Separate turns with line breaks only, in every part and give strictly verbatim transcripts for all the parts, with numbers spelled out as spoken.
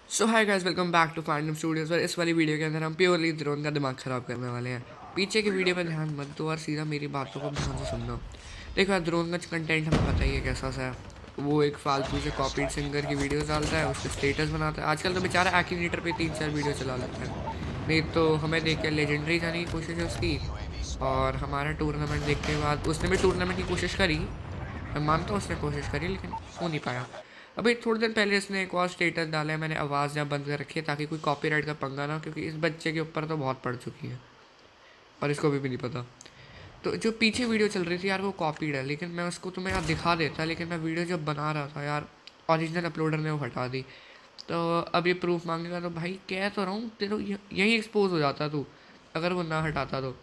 So hi guys, welcome back to Findom studios. और इस वाली वीडियो के अंदर हम प्योरली ड्रोन का दिमाग ख़राब करने वाले हैं। पीछे की वीडियो पे ध्यान मत दो और सीधा मेरी बातों को ध्यान से सुनना। देखो यार, ड्रोन का कंटेंट हमें पता ही है कैसा सा है। वो एक फालतू से कॉपीड सिंगर की वीडियो डालता है, उसके स्टेटस बनाता है। आजकल तो बेचारा एक्यूनेटर पे तीन चार वीडियो चला लेता है। नहीं तो हमें देख के लेजेंडरी जाने की कोशिश है उसकी। और हमारा टूर्नामेंट देखने के बाद उसने भी टूर्नामेंट की कोशिश करी। मैं मानता हूँ उसने कोशिश करी, लेकिन हो नहीं पाया। अभी थोड़ी देर पहले इसने एक और स्टेटस डाला है, मैंने आवाज़ यहाँ बंद कर रखी है ताकि कोई कॉपीराइट का पंगा ना, क्योंकि इस बच्चे के ऊपर तो बहुत पड़ चुकी है और इसको भी, भी नहीं पता। तो जो पीछे वीडियो चल रही थी यार, वो कॉपीड है, लेकिन मैं उसको तुम्हें यार दिखा देता, लेकिन मैं वीडियो जब बना रहा था यार, ओरिजिनल अपलोडर ने वो हटा दी। तो अब ये प्रूफ मांगेगा, तो भाई कह तो रहा हूँ तेरे यहीं एक्सपोज हो जाता तू, अगर वो ना हटाता तो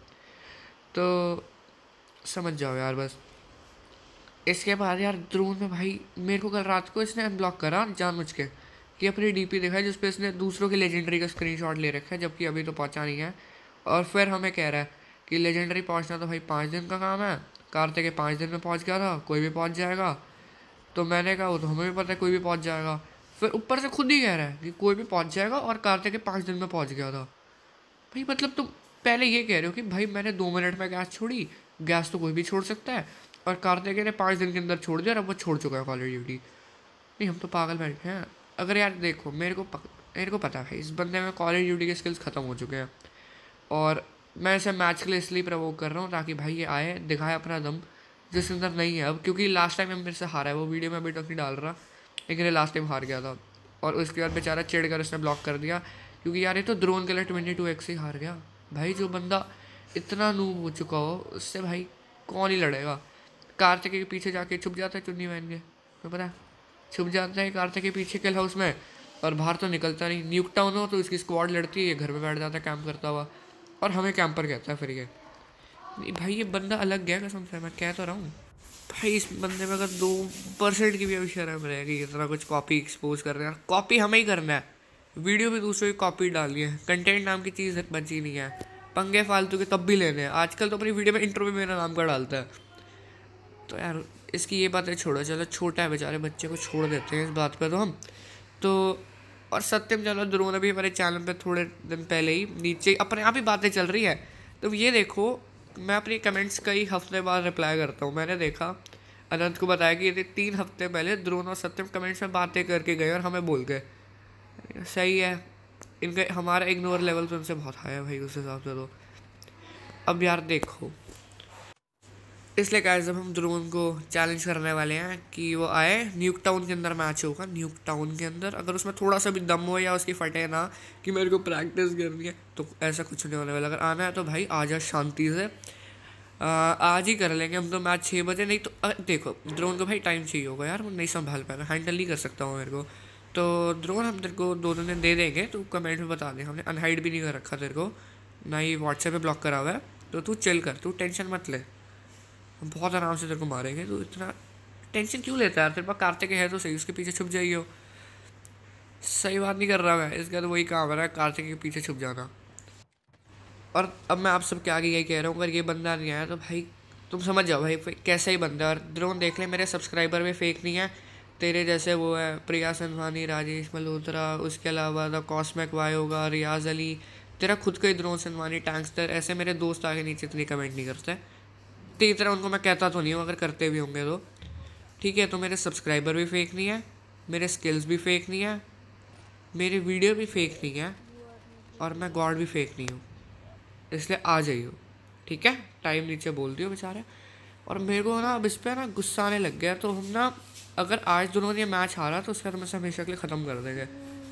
तो समझ जाओ यार बस। इसके बाद यार ड्रोन में भाई मेरे को कल रात को इसने अनब्लॉक करा जानबूझ के, कि अपनी डीपी दिखाई जिस पे इसने दूसरों के लेजेंडरी का स्क्रीनशॉट ले रखा है, जबकि अभी तो पहुंचा नहीं है। और फिर हमें कह रहा है कि लेजेंडरी पहुंचना तो भाई पाँच दिन का काम है। कार्तिक के पाँच दिन में पहुंच गया था, कोई भी पहुंच जाएगा। तो मैंने कहा वो तो हमें भी पता है कोई भी पहुंच जाएगा। फिर ऊपर से खुद ही कह रहा है कि कोई भी पहुंच जाएगा और कार्तिक के पाँच दिन में पहुंच गया था। भाई मतलब तुम पहले ये कह रहे हो कि भाई मैंने दो मिनट में गैस छोड़ी, गैस तो कोई भी छोड़ सकता है, और कार्तिक ने पाँच दिन के अंदर छोड़ दिया और अब वो छोड़ चुका है कॉल ऑफ ड्यूटी। नहीं, हम तो पागल बैठे हैं। अगर यार देखो, मेरे को पक, मेरे को पता है इस बंदे में कॉल ऑफ ड्यूटी के स्किल्स ख़त्म हो चुके हैं, और मैं इसे मैच के लिए इसलिए प्रवोक कर रहा हूँ ताकि भाई ये आए, दिखाए अपना दम, जिसके अंदर नहीं है अब। क्योंकि लास्ट टाइम मेरे से हारा है, वो वीडियो में अभी तक नहीं डाल रहा, लेकिन ये लास्ट टाइम हार गया था। और उसके बाद बेचारा चिढ़ कर उसने ब्लॉक कर दिया, क्योंकि यार ये तो ड्रोन के लिए ट्वेंटी टू एक्स ही हार गया। भाई जो बंदा इतना नूब हो चुका हो, उससे भाई कौन ही लड़ेगा। कार्तिक के पीछे जाके छुप जाता है चुन्नी पहन के, तो पता है छुप जाता है कार्तिक के पीछे किल हाउस में, और बाहर तो निकलता नहीं। न्यूक टाउन हो तो इसकी स्क्वाड लड़ती है, ये घर में बैठ जाता है कैंप करता हुआ, और हमें कैंपर कहता है फिर ये। नहीं भाई, ये बंदा अलग गया कसम से, मैं कह तो रहा हूँ। भाई इस बंदे में अगर दो परसेंट की भी अभी शर्म रहेगी, इतना कुछ कॉपी एक्सपोज कर रहे हैं। कॉपी हमें ही करना है, वीडियो भी दूसरों की कॉपी डालनी है। कंटेंट नाम की चीज़ बची नहीं है, पंगे फालतू के तब भी लेने हैं। आजकल तो अपनी वीडियो में इंट्रो भी मेरा नाम का डालता है। तो यार इसकी ये बातें छोड़ो, चलो छोटा है बेचारे बच्चे को छोड़ देते हैं इस बात पे तो हम तो। और सत्यम चलो ड्रोन अभी हमारे चैनल पे थोड़े दिन पहले ही नीचे अपने आप ही बातें चल रही है। तो ये देखो, मैं अपनी कमेंट्स कई हफ्ते बाद रिप्लाई करता हूँ। मैंने देखा अनंत को बताया कि ये तीन हफ्ते पहले ड्रोन और सत्यम कमेंट्स में बातें करके गए और हमें बोल गए। सही है, इनका हमारा इग्नोर लेवल तो उनसे बहुत हाई है भाई उस हिसाब से तो। अब यार देखो, इसलिए गाइस जब हम ड्रोन को चैलेंज करने वाले हैं कि वो आए, न्यूक टाउन के अंदर मैच होगा। न्यूक टाउन के अंदर अगर उसमें थोड़ा सा भी दम हो या उसकी फटे ना कि मेरे को प्रैक्टिस करनी है, तो ऐसा कुछ नहीं होने वाला। अगर आना है तो भाई आ जा शांति से, आ, आज ही कर लेंगे हम तो मैच छः बजे। नहीं तो आ, देखो ड्रोन को भाई टाइम चाहिए होगा यार, वो नहीं संभाल पाएगा, हैंडल नहीं कर सकता हूँ मेरे को। तो ड्रोन हम तेरे को दो दिन दे देंगे, तो कमेंट में बता दें। हमने अनहाइड भी नहीं कर रखा तेरे को, ना ही व्हाट्सएप पे ब्लॉक करा हुआ है। तो तू चिल कर, तू टेंशन मत ले, हम बहुत आराम से तेरे को मारेंगे। तो इतना टेंशन क्यों लेता है यार, तेरे पास कार्तिक है तो सही, उसके पीछे छुप जाइए। सही बात नहीं कर रहा मैं, इसका तो वही काम है कार्तिक के पीछे छुप जाना। और अब मैं आप सबके आगे यही कह रहा हूँ, अगर ये बंदा नहीं आया तो भाई तुम समझ जाओ भाई कैसा ही बंदा है। और ड्रोन देख ले, मेरे सब्सक्राइबर भी फेक नहीं है तेरे जैसे। वो है प्रिया सनवानी, राजेश मल्होत्रा, उसके अलावा द कॉस्मिक वाई होगा, रियाज अली, तेरा खुद का ही ड्रोन सनवानी, टैंक्सटर, ऐसे मेरे दोस्त आगे नीचे इतनी कमेंट नहीं करते। तेरी तरह उनको मैं कहता तो नहीं हूँ, अगर करते भी होंगे तो ठीक है। तो मेरे सब्सक्राइबर भी फेक नहीं है, मेरे स्किल्स भी फेक नहीं है, मेरी वीडियो भी फेक नहीं है, और मैं गॉड भी फेक नहीं हूँ। इसलिए आ जाइए, ठीक है। टाइम नीचे बोल दियो बेचारे। और मेरे को ना अब इस पर ना गुस्सा आने लग गया। तो हम ना, अगर आज दोनों ने मैच हारा तो उसके बाद हम इसे हमेशा के लिए ख़त्म कर देंगे।